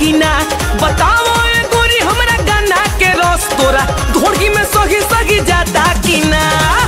कि ना। बताओ ए गोरी हमरा गन्ना के रस तोरा ढोड़गी में सही सही जाता कि ना।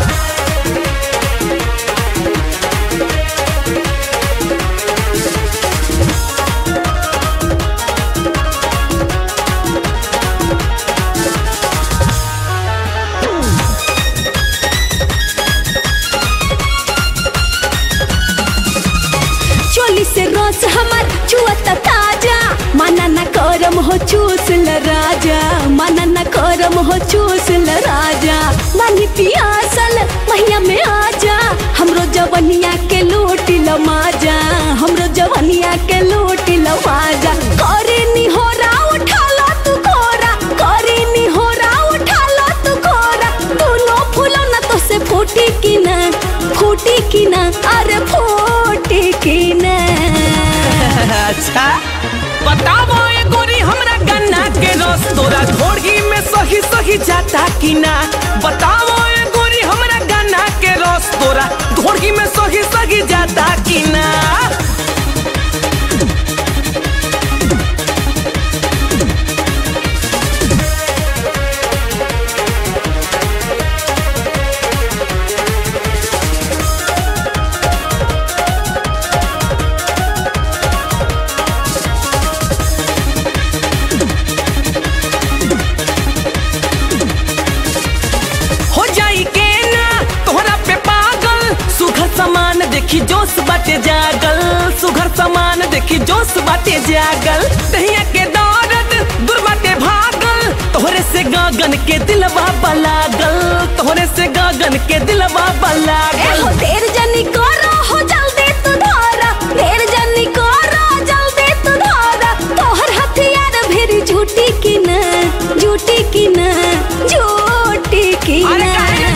चोली से रस हमार चुअता ताजा, माना न करम हो चूस ल राजा, माना न करम हो चूस ल राजा। मानी पियासल महिया में आजा, हमरो जवनिया के लूट ल माजा, हमरो जवनिया के लूट ल माजा। करे नी हो रा उठा ला तू कोरा, करे नी हो रा उठा ला तू कोरा। दोनों फूलों न तो से फूटी की ना, फूटी की ना, अरे फूटी की ना। अच्छा बताओ ए गोरी हमरा गन्ना के रस तोरा ढोड़गी में सही सही जाता कि ना। बताओ ए गोरी हमरा गन्ना के रस तोरा ढोड़गी में सही सही जाता कि ना। सामान देखी जोश बाटे जागल, सुघर सामान देखी जोश बाटे जागल। दहिया के दौरत दूर बाटे भागल, तोहरे से गगन के दिलवा बलागल, तोहरे से गगन के दिलवा बलागल। हो देर जनी करो हो जल्दी तू धारा, देर जनी करो जल्दी तू धारा। तोहर हथियार भेरी झूठी की ना, झूठी की ना, झूठी की ना।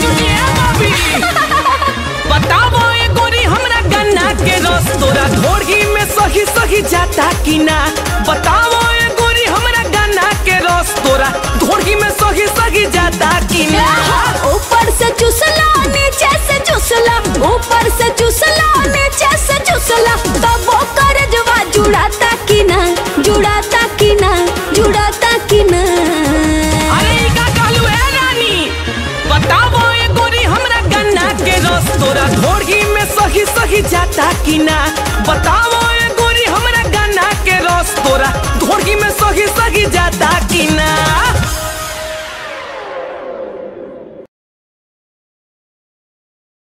बताओ ए गोरी हमरा गन्ना के रस तोरा ढोड़गी में सही सही जाता कि ना। बताओ ए गोरी हमरा गन्ना के रस तोरा ढोड़गी में सही सही जाता कि ना। ऊपर से चुसला नीचे से चुसला, ऊपर से चुसला नीचे से चुसला। तब वो करजवा जुड़ाता कि ना, जुड़ाता कि ना, जुड़ाता कि ना। अरे ई का कहलू है रानी। बताओ ए गोरी हमरा गन्ना के रस तोरा ढोड़गी में सही सही जाता कि ना।